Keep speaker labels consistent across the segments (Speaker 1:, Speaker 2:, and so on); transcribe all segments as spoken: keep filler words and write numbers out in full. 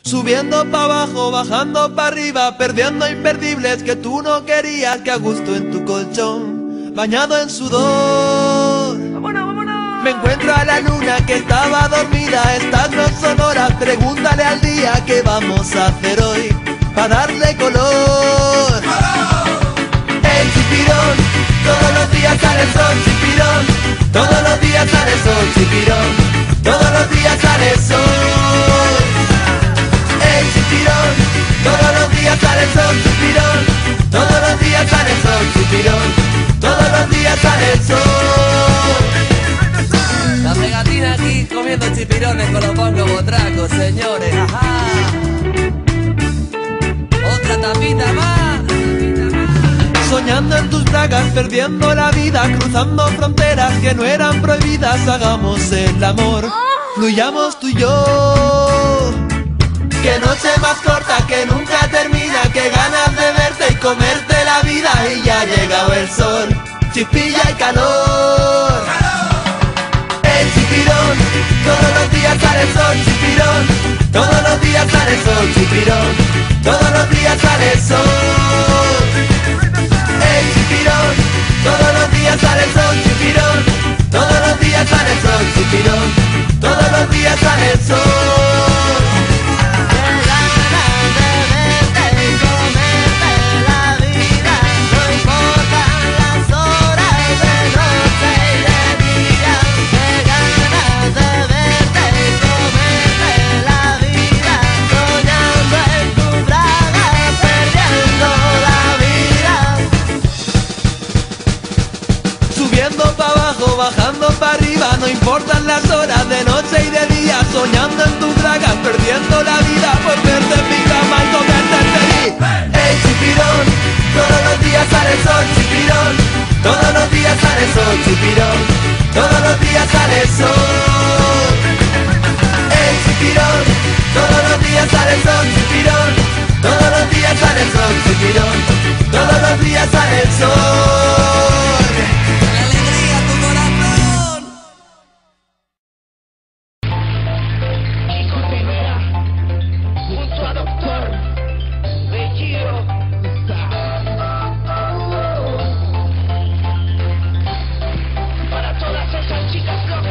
Speaker 1: Subiendo pa' abajo, bajando pa' arriba, perdiendo imperdibles que tú no querías, que a gusto en tu colchón, bañado en sudor.
Speaker 2: ¡Vámonos, vámonos!
Speaker 1: Me encuentro a la luna que estaba dormida, estas no son horas, pregúntale al día qué vamos a hacer hoy, pa' darle color. El chipirón, todos los días sale el sol, chipirón, todos los días sale el sol, chipirón, todos los días sale el sol. El chipirón, todos los días sale el sol, chipirón, todos los días sale el sol, chipirón, todos los días sale el sol.
Speaker 2: La pegatina aquí comiendo chipirones con los pongos botracos, señores, ajá. Otra tapita más.
Speaker 1: Soñando en tus bragas, perdiendo la vida, cruzando fronteras que no eran prohibidas, hagamos el amor, fluyamos tú y yo. Qué noche más corta que nunca termina, qué ganas de verte y comerte la vida, y ya ha llegado el sol, chispilla y calor. El chipirón, todos los días sale el sol, chipirón, todos los días sale el sol, chipirón, todos los días sale el sol. El chipirón, todos los días sale el sol, chipirón, todos los días sale el sol, chipirón, todos los días sale el sol. Subiendo pa' abajo, bajando pa' arriba, no importan las horas de noche y de día, soñando en tus bragas, perdiendo la vida por verte en mi cama y comerte feliz. El chipirón, todos los días sale el sol, chipirón, todos los días sale el sol, chipirón, todos los días sale el sol. El chipirón, todos los días sale el sol, chipirón, todos los días sale el sol, chipirón, todos los días sale el sol.
Speaker 3: Para todas esas chicas.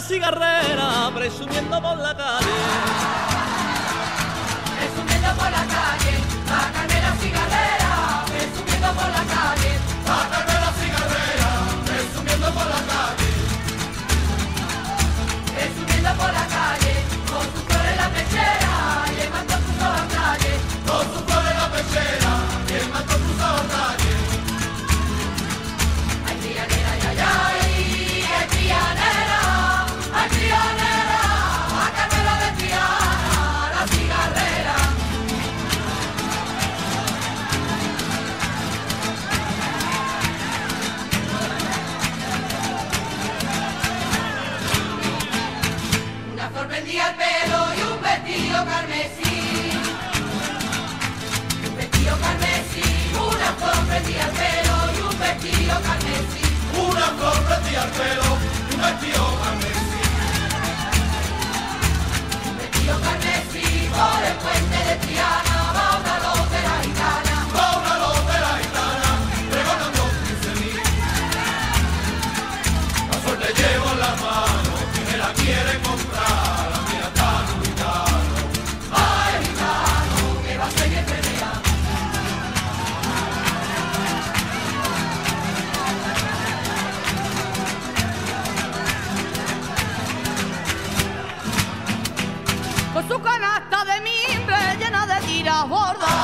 Speaker 3: cigarrera, presumiendo por la calle.
Speaker 4: Presumiendo por la calle, sácame la cigarrera, presumiendo por la calle, sácame la cigarrera, presumiendo por la calle. Presumiendo por la calle, con su flor en la pechera y el manto cruzado a calle, con su flor en la pechera y el manto cruzado a calle. Ay, trianera, ay, ay, ay, trianera, ay, trianera, sácamela de Triana, la cigarrera. Una flor prendía el pelo y un vestido carmesí. Un vestido carmesí, una flor prendía el pelo y un vestido carmesí.
Speaker 5: Una flor prendía el pelo y un vestido carmesí.
Speaker 4: Un vestido carmesí, por el puente de Triana va una lotera gitana.
Speaker 5: Va una lotera gitana, pregonando quince mil. La suerte llevo en las manos, quien la quiere comprar, la mía está en un gitano.
Speaker 4: Ay, gitano, que va a ser bien pelea.
Speaker 6: Con su canasta de mimbre llena de tiras bordas,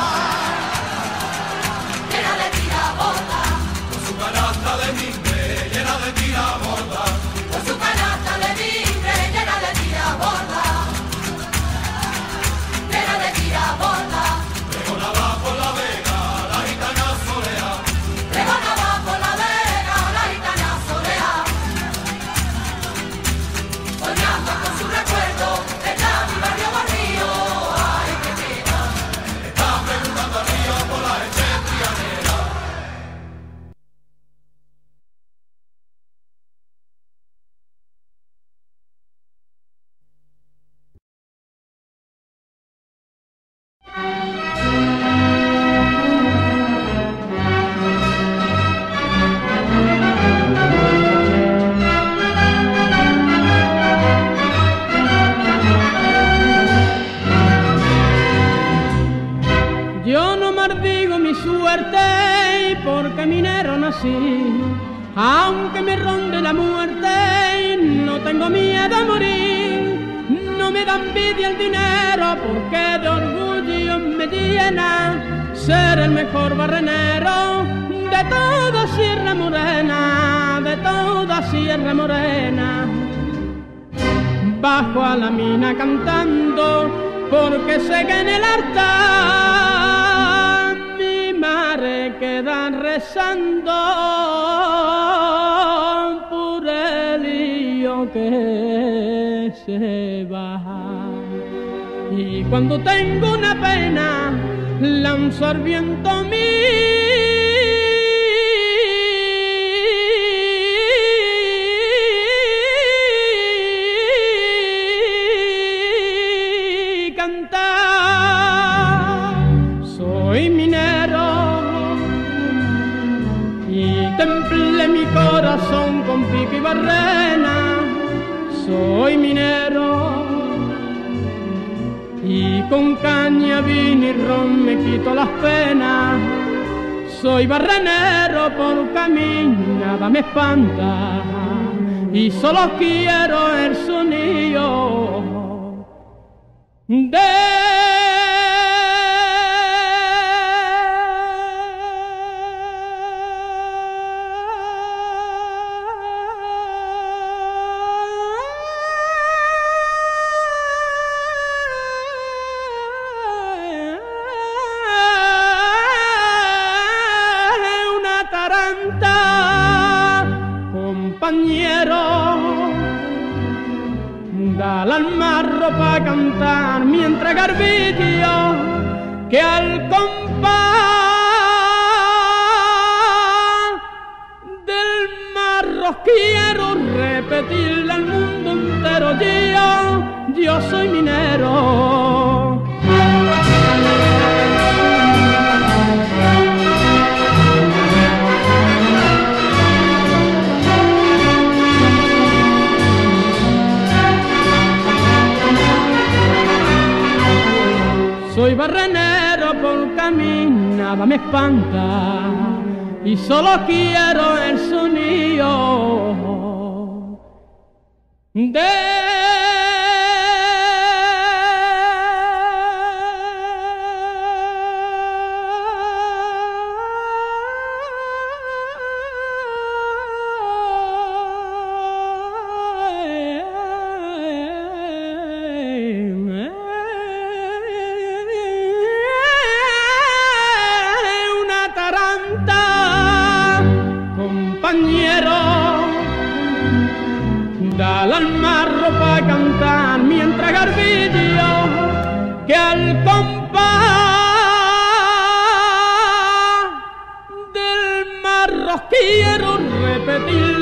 Speaker 4: Llena de tira borda,
Speaker 5: Con su canasta de mimbre llena de tira borda.
Speaker 4: con su canasta de mimbre llena de tira borda. Llena de tira borda,
Speaker 5: Pregonaba por la vega, la gitana solea.
Speaker 4: regonaba por la vega la gitana solea. Soñando con su recuerdo, está mi barrio barrio, ay qué pena.
Speaker 5: Está preguntando al río por la leche trianera.
Speaker 7: Yo no maldigo mi suerte porque minero nací, aunque me ronde la muerte no tengo miedo a morir. No me da envidia el dinero porque de orgullo me llena ser el mejor barrenero de toda Sierra Morena, de toda Sierra Morena. Bajo a la mina cantando porque sé que en el altar mi madre queda rezando por el lío que se va. Y cuando tengo una pena lanzo al viento mi cantar. Soy minero y templé mi corazón con pico y barrena. Soy minero y con caña, vino y ron me quito las penas. Soy barrenero porque a mí nada me espanta y solo quiero el sonido de compañero, dale al marro pa' cantar mientras garbillo que al compás del marro quiero repetirle al mundo entero yo, yo soy minero. soy barrenero por caminada me espanta y solo quiero el sonido de dale al marro pa' cantar mientras garbillo que al compás del marro quiero repetir